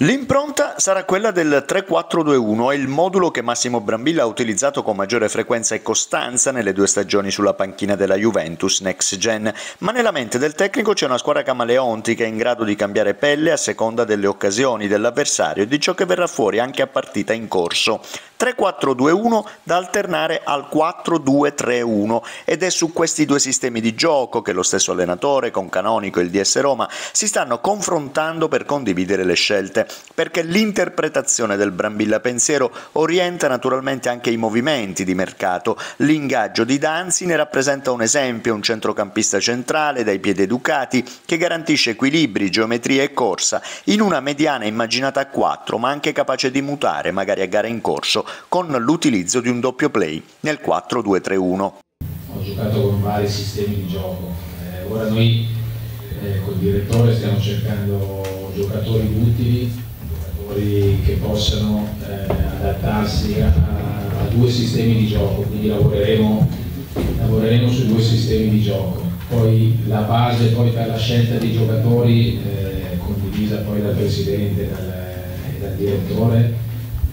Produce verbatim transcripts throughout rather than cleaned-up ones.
L'impronta sarà quella del tre quattro due uno, è il modulo che Massimo Brambilla ha utilizzato con maggiore frequenza e costanza nelle due stagioni sulla panchina della Juventus Next Gen, ma nella mente del tecnico c'è una squadra camaleontica in grado di cambiare pelle a seconda delle occasioni, dell'avversario e di ciò che verrà fuori anche a partita in corso. tre quattro due uno da alternare al quattro due tre uno ed è su questi due sistemi di gioco che lo stesso allenatore con Canonico e il D S Roma si stanno confrontando per condividere le scelte, perché l'interpretazione del Brambilla pensiero orienta naturalmente anche i movimenti di mercato. L'ingaggio di Danzi ne rappresenta un esempio, un centrocampista centrale dai piedi educati che garantisce equilibri, geometria e corsa in una mediana immaginata a quattro, ma anche capace di mutare magari a gara in corso con l'utilizzo di un doppio play nel quattro due tre uno. Ho giocato con vari sistemi di gioco, eh, ora noi eh, col direttore stiamo cercando giocatori utili, giocatori che possano eh, adattarsi a, a due sistemi di gioco, quindi lavoreremo, lavoreremo su due sistemi di gioco. Poi la base poi per la scelta dei giocatori eh, condivisa poi dal presidente e dal, e dal direttore,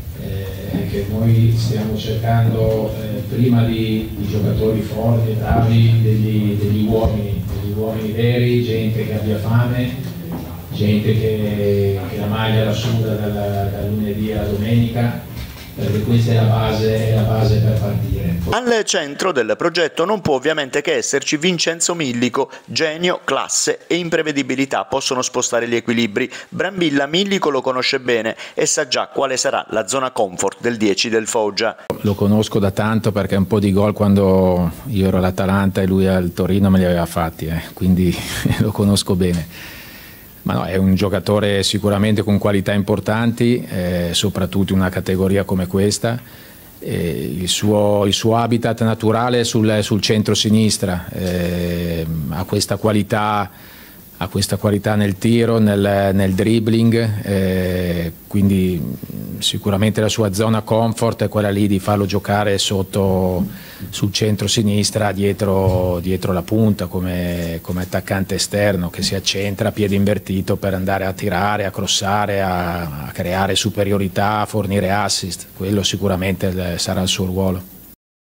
che noi stiamo cercando eh, prima di, di giocatori forti, bravi, degli, degli uomini, degli uomini veri, gente che abbia fame, gente che, che la maglia la suda dal, dal lunedì alla domenica, perché questa è la base, è la base per partire. Al centro del progetto non può ovviamente che esserci Vincenzo Millico, genio, classe e imprevedibilità possono spostare gli equilibri. Brambilla Millico lo conosce bene e sa già quale sarà la zona comfort del dieci del Foggia. Lo conosco da tanto perché un po' di gol quando io ero all'Atalanta e lui al Torino me li aveva fatti, eh, quindi lo conosco bene. Ma no, è un giocatore sicuramente con qualità importanti, eh, soprattutto in una categoria come questa. Eh, il, suo, il suo habitat naturale è sul, sul centro-sinistra, eh, ha questa qualità, ha questa qualità nel tiro, nel, nel dribbling, eh, quindi sicuramente la sua zona comfort è quella lì di farlo giocare sotto, sul centro-sinistra, dietro, dietro la punta, come, come attaccante esterno che si accentra a piede invertito per andare a tirare, a crossare, a, a creare superiorità, a fornire assist. Quello sicuramente sarà il suo ruolo.